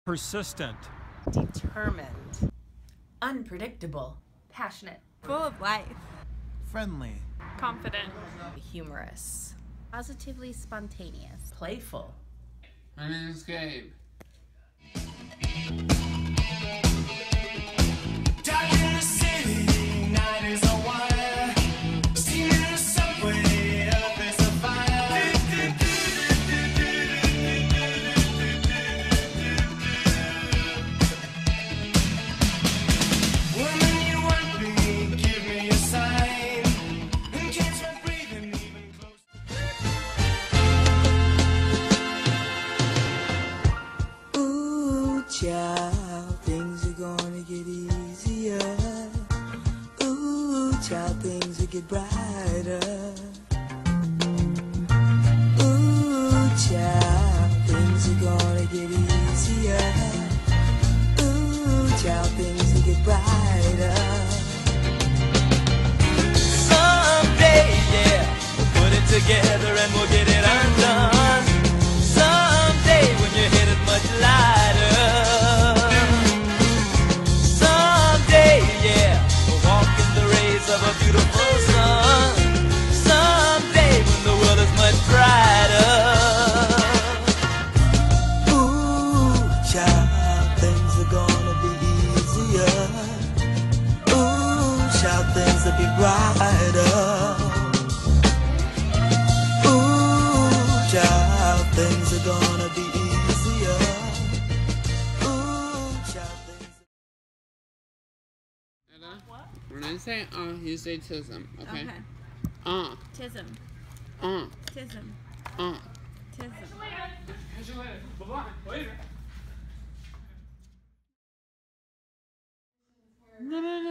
Persistent. Determined. Unpredictable. Passionate. Full of life. Friendly. Confident. Humorous. Positively spontaneous. Playful. My name is Gabe. Dark in the city, night is a wire. Steam in the subway, earth is a fire. Woman, you want me, give me a sign. And catch my breathing even closer. Ooh, child, things are gonna get easier. Ooh, child, things will get brighter. Ooh, child, things are gonna get easier. Ooh, child, things will get brighter. Someday, yeah, we'll put it together and we'll get it undone. Someday when your head is much lighter. Someday, yeah, we'll walk in the rays of a beautiful sun. Someday when the world is much brighter. Ooh, child, things are gonna be easier. Ooh, child, things will be brighter. Ooh, child, things are gonna be easier. Ooh, child, things. When I say you say tism, okay? Okay. Tism. Tism. Tism. Catch you later. Bye-bye. Later. No, no, no.